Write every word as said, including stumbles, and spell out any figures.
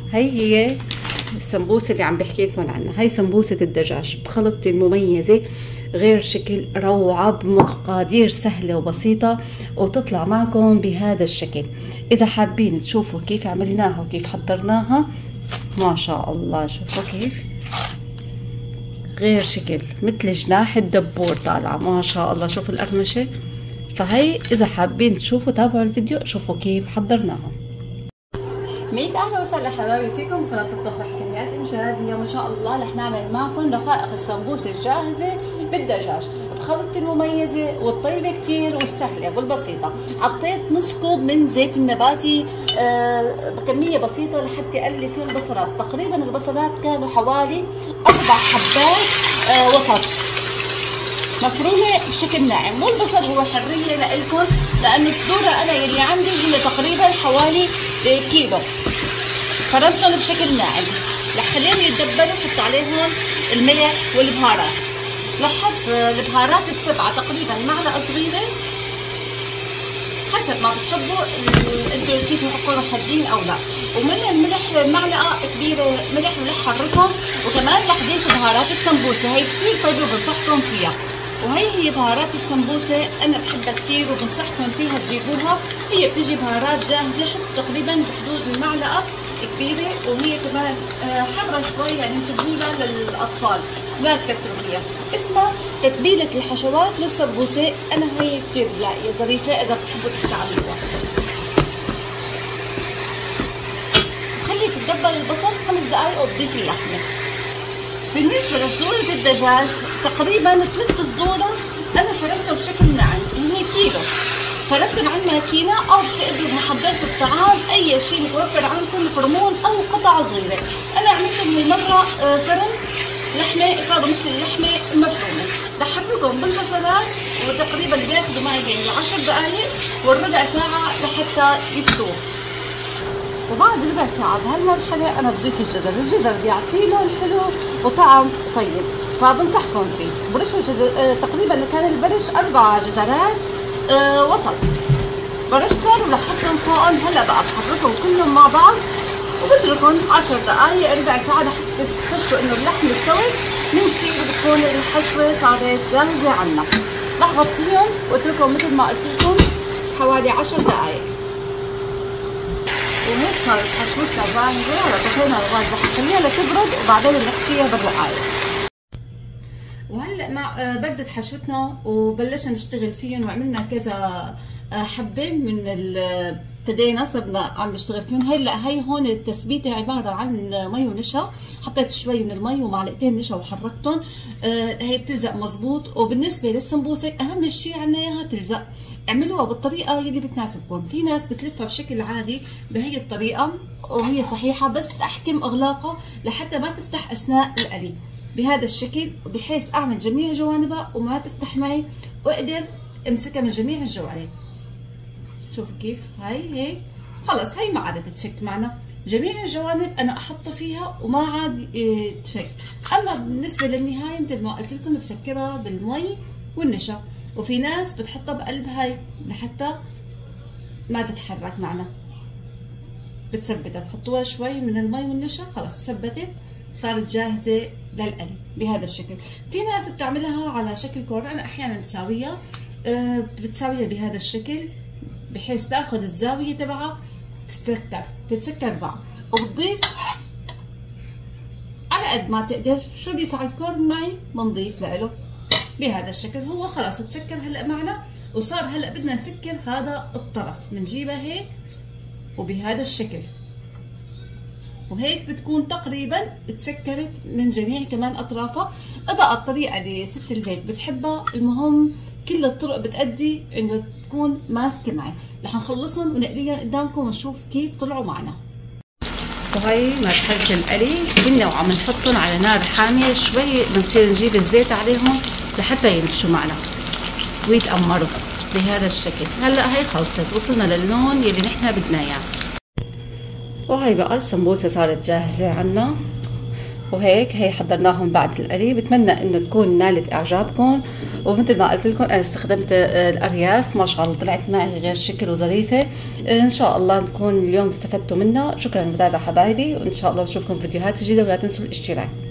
هي هي السمبوسه اللي عم بحكي لكم عنها. هي سمبوسه الدجاج بخلطتي المميزه، غير شكل، روعه، بمقادير سهله وبسيطه، وتطلع معكم بهذا الشكل. اذا حابين تشوفوا كيف عملناها وكيف حضرناها، ما شاء الله شوفوا كيف غير شكل، مثل جناح الدبور طالعه، ما شاء الله. شوفوا القرمشه. فهي اذا حابين تشوفوا تابعوا الفيديو، شوفوا كيف حضرناها. مية اهلا وسهلا حبايبي فيكم قناة الطبخ حكايات امجاد. اليوم ان شاء الله رح نعمل معكم رقائق السمبوسه الجاهزه بالدجاج بخلطتي المميزه والطيبه كتير والسهله والبسيطه. حطيت نص كوب من زيت النباتي آه بكميه بسيطه لحتى اقلي فيه البصلات. تقريبا البصلات كانوا حوالي اربع حبات آه وسط مفرومه بشكل ناعم، والبصل هو حريه لإلكم، لأن صدورها أنا يلي عندي هي تقريبا حوالي كيلو. فرمتهم بشكل ناعم لخليهم يتدبلوا. حط عليهم الملح والبهارات. لحط البهارات السبعة تقريبا معلقة صغيرة حسب ما بتحبوا انتوا كيف تكونوا حادين او لا. ومن الملح معلقة كبيرة ملح ولح حركهم. وكمان لحظيت بهارات السمبوسة، هي كثير طيبة وبنصحكم فيها. وهي هي بهارات السمبوسه انا بحبها كثير وبنصحكم فيها تجيبوها. هي بتيجي بهارات جاهزه، حطوا تقريبا بحدود المعلقه كبيره، وهي كمان حاره شوي يعني انتبهوا للاطفال لا تكتروا فيها. اسمها تتبيله الحشوات للسمبوسه. انا هي كثير بلاقيها ظريفه اذا بتحبوا تستعملوها. خلي تتدبل البصل خمس دقائق وتضيفي اللحمه. بالنسبة لصدورة الدجاج تقريبا ثلاث صدورة أنا فرمتها بشكل ناعم، هي كيلو. فرمتهم على الماكينة أو بتقدروا إذا حضرتوا الطعام أي شيء متوفر عندكم فرمون أو قطع صغيرة. أنا عملتهم هالمرة فرم لحمة صاروا مثل اللحمة المفرومة. بحركهم بالبصلات وتقريبا بياخذوا معي يعني عشر دقائق والربع ساعة لحتى يستووا. وبعد ربع ساعة بهالمرحلة أنا بضيف الجزر، الجزر بيعطي لون حلو وطعم طيب، فبنصحكم فيه. برشوا جزر آه تقريبا كان البرش أربع جزرات آه وسط، برشتهم ولحقتهم فوقهم. هلا بقى بحركهم كلهم مع بعض وبتركهم عشر دقائق ربع ساعة لحتى تحسوا إنه اللحم استوت. بنشيل وبتكون الحشوة صارت جاهزة عنا. رح غطيهم واتركهم مثل ما قلت لكم حوالي عشر دقائق. وهيك صارت حشوتنا جاهزة. هلا طفينا الغاز، رح نخليها لتبرد وبعدين بنحشيها بالرقايق. وهلا مع بردت حشوتنا وبلشنا نشتغل فيهم وعملنا كذا حبة من ابتدينا صرنا عم نشتغل فيهم. هلا هي هون التثبيته عباره عن مي ونشا. حطيت شوي من المي ومعلقتين نشا وحركتهم. هي بتلزق مزبوط. وبالنسبه للسمبوسه اهم شيء عنا اياها تلزق. اعملوها بالطريقه اللي بتناسبكم. في ناس بتلفها بشكل عادي بهي الطريقه وهي صحيحه، بس احكم اغلاقها لحتى ما تفتح اثناء القلي بهذا الشكل، بحيث اعمل جميع جوانبها وما تفتح معي واقدر امسكها من جميع الجوانب. شوفوا كيف هاي هيك خلص، هي ما عادت تفك معنا. جميع الجوانب انا احطها فيها وما عاد اه تفك. اما بالنسبه للنهايه مثل ما قلت لكم بسكرها بالمي والنشا. وفي ناس بتحطها بقلب هاي لحتى ما تتحرك معنا، بتثبتها. تحطوها شوي من المي والنشا خلص ثبتت، صارت جاهزه للقلي بهذا الشكل. في ناس بتعملها على شكل كوره، انا احيانا بتساويها اه بتساويها بهذا الشكل بحيث تاخذ الزاويه تبعها تتسكر تتسكر بعض. وبتضيف على قد ما تقدر شو بيساعدكم معي بنضيف له بهذا الشكل. هو خلاص تسكر هلا معنا وصار هلا بدنا نسكر هذا الطرف. بنجيبها هيك وبهذا الشكل، وهيك بتكون تقريبا تسكرت من جميع كمان اطرافها. بقى الطريقه اللي ست البيت بتحبها، المهم كل الطرق بتأدي انه تكون ماسكه معي. رح نخلصهم ونقليهم قدامكم ونشوف كيف طلعوا معنا. وهي مرحله القلي كنا وعم نحطهم على نار حاميه شوي، بنصير نجيب الزيت عليهم لحتى ينفشوا معنا ويتأمروا بهذا الشكل. هلا هي خلصت، وصلنا للون يلي نحن بدنا اياه. وهي بقى السمبوسه صارت جاهزه عنا. وهيك هي حضرناهم بعد القلي. بتمنى انه تكون نالت اعجابكم، ومثل ما قلت لكم انا استخدمت الارياف ما شاء الله طلعت معي غير شكل وظريفه. ان شاء الله نكون اليوم استفدتوا منها. شكرا للمتابعه حبايبي، وان شاء الله نشوفكم فيديوهات جديده، ولا تنسوا الاشتراك.